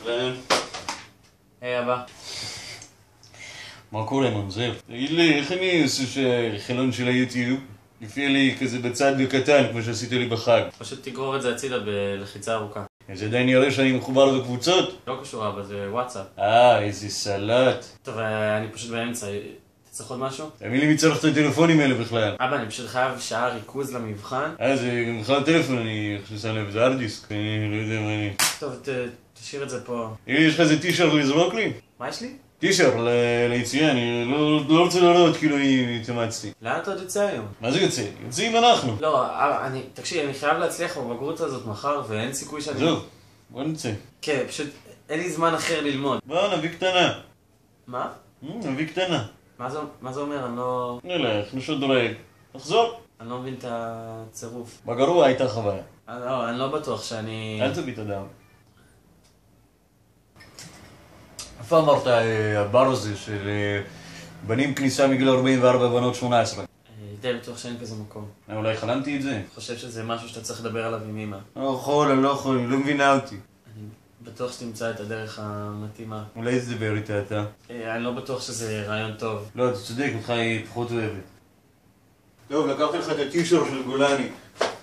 אהלן. היי אבא. מה קורה מנזר? תגיד לי, איך אני עושה חלון של היוטיוב? יופיע לי כזה בצד וקטן, כמו שעשית לי בחג. פשוט תגרור את זה הצידה בלחיצה ארוכה. אז עדיין יראה שאני מחובר בקבוצות? לא קשור אבא, זה וואטסאפ. איזה סלט. טוב, אני פשוט באמצע. תצטרך עוד משהו? תמיד לי מי צריך את הטלפונים האלה בכלל. אבא, אני פשוט חייב שעה ריכוז למבחן. זה בכלל טלפון, אני חושב שאני לב, זה ארדיסק, אני לא יודע מה אני... טוב, תשאיר את זה פה. תגיד לי, יש לך איזה טישרט לזרוק לי? מה יש לי? טישרט ליציאה, אני לא רוצה לראות כאילו התאמצתי. לאן אתה עוד יוצא היום? מה זה יוצא? יוצאים אנחנו. לא, אבא, תקשיב, אני חייב להצליח בבגרות הזאת מחר, ואין סיכוי שאני... זהו, בוא נצא. כן, פשוט אין לי זמן אחר ללמוד. בוא נביא קטנה. מה? נביא קטנה. מה זה אומר? אני לא... נלך, נשדרג. נחזור. אני לא מבין את הצירוף. בגרוע הייתה חוויה. אני לא בטוח שאני... אל תביא את הדם. איפה אמרת הבר הזה של בנים כניסה מגיל 44 בנות 18? די בטוח שאין כזה מקום. אולי חלמתי את זה? אני חושב שזה משהו שאתה צריך לדבר עליו עם אמא. אני לא יכול, היא לא מבינה אותי. אני בטוח שתמצא את הדרך המתאימה. אולי תדבר איתה אתה. אני לא בטוח שזה רעיון טוב. לא, אתה צודק, אותך היא פחות אוהבת. טוב, לקחתי לך את הטישרט של גולני.